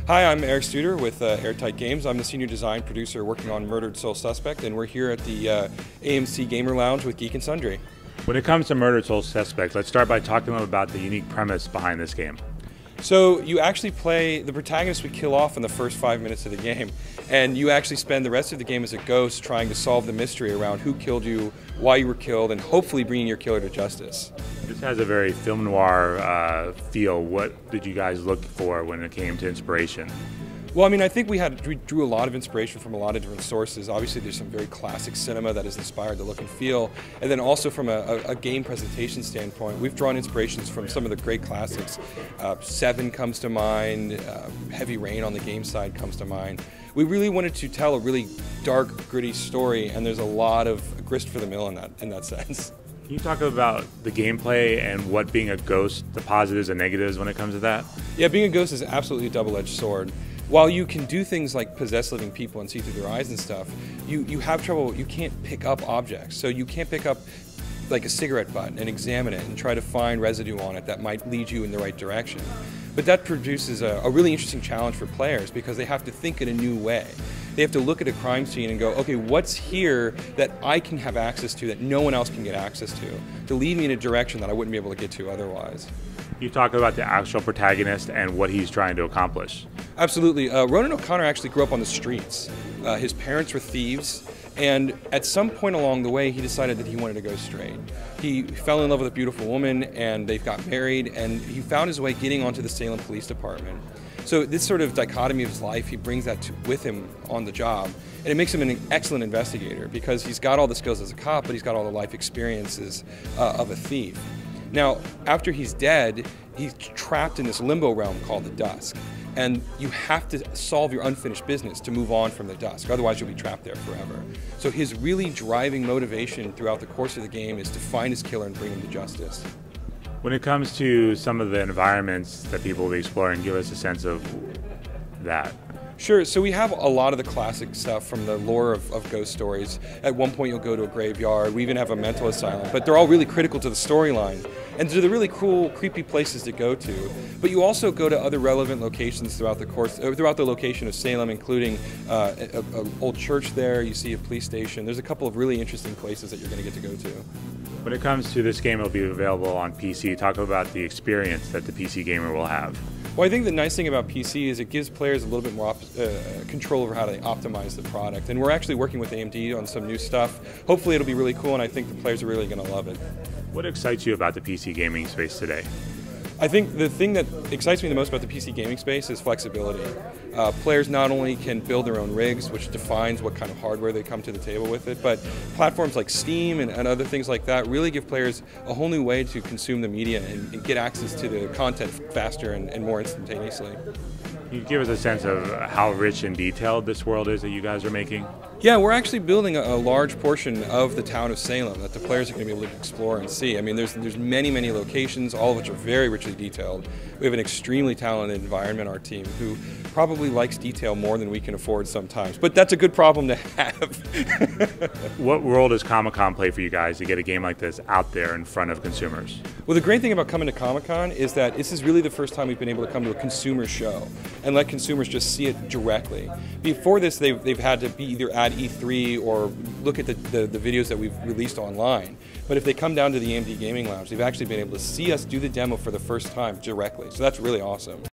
Hi, I'm Eric Studer with Airtight Games. I'm the senior design producer working on Murdered Soul Suspect, and we're here at the AMC Gamer Lounge with Geek and Sundry. When it comes to Murdered Soul Suspect, let's start by talking a little about the unique premise behind this game. So you actually play the protagonist we kill off in the first 5 minutes of the game, and you actually spend the rest of the game as a ghost trying to solve the mystery around who killed you, why you were killed, and hopefully bringing your killer to justice. This has a very film noir feel. What did you guys look for when it came to inspiration? Well, I mean, I think we drew a lot of inspiration from a lot of different sources. Obviously, there's some very classic cinema that has inspired the look and feel. And then also from a game presentation standpoint, we've drawn inspirations from some of the great classics. Seven comes to mind, Heavy Rain on the game side comes to mind. We really wanted to tell a really dark, gritty story, and there's a lot of grist for the mill in that sense. Can you talk about the gameplay and what being a ghost, the positives and negatives when it comes to that? Yeah, being a ghost is absolutely a double-edged sword. While you can do things like possess living people and see through their eyes and stuff, you have trouble, you can't pick up objects. So you can't pick up like a cigarette butt and examine it and try to find residue on it that might lead you in the right direction. But that produces a really interesting challenge for players because they have to think in a new way. They have to look at a crime scene and go, okay, what's here that I can have access to that no one else can get access to lead me in a direction that I wouldn't be able to get to otherwise. You talk about the actual protagonist and what he's trying to accomplish. Absolutely. Ronan O'Connor actually grew up on the streets. His parents were thieves, and at some point along the way, he decided that he wanted to go straight. He fell in love with a beautiful woman, and they got married, and he found his way getting onto the Salem Police Department. So this sort of dichotomy of his life, he brings that with him on the job, and it makes him an excellent investigator because he's got all the skills as a cop, but he's got all the life experiences of a thief. Now, after he's dead, he's trapped in this limbo realm called the Dusk. And you have to solve your unfinished business to move on from the Dusk, otherwise you'll be trapped there forever. So his really driving motivation throughout the course of the game is to find his killer and bring him to justice. When it comes to some of the environments that people will be exploring, give us a sense of that. Sure, so we have a lot of the classic stuff from the lore of ghost stories. At one point you'll go to a graveyard, we even have a mental asylum, but they're all really critical to the storyline and to the really cool, creepy places to go to. But you also go to other relevant locations throughout the location of Salem, including an old church there, you see a police station. There's a couple of really interesting places that you're going to get to go to. When it comes to this game, it'll be available on PC. Talk about the experience that the PC gamer will have. Well, I think the nice thing about PC is it gives players a little bit more control over how to optimize the product. And we're actually working with AMD on some new stuff. Hopefully it'll be really cool, and I think the players are really going to love it. What excites you about the PC gaming space today? I think the thing that excites me the most about the PC gaming space is flexibility. Players not only can build their own rigs, which defines what kind of hardware they come to the table with it, but platforms like Steam and other things like that really give players a whole new way to consume the media and get access to the content faster and more instantaneously. Can you give us a sense of how rich and detailed this world is that you guys are making? Yeah, we're actually building a large portion of the town of Salem that the players are going to be able to explore and see. I mean, there's many, many locations, all of which are very richly detailed. We have an extremely talented environment, our team, who probably likes detail more than we can afford sometimes. But that's a good problem to have. What role does Comic-Con play for you guys to get a game like this out there in front of consumers? Well, the great thing about coming to Comic-Con is that this is really the first time we've been able to come to a consumer show and let consumers just see it directly. Before this, they've had to be either at E3 or look at the videos that we've released online. But if they come down to the AMD Gaming Lounge, they've actually been able to see us do the demo for the first time directly. So that's really awesome.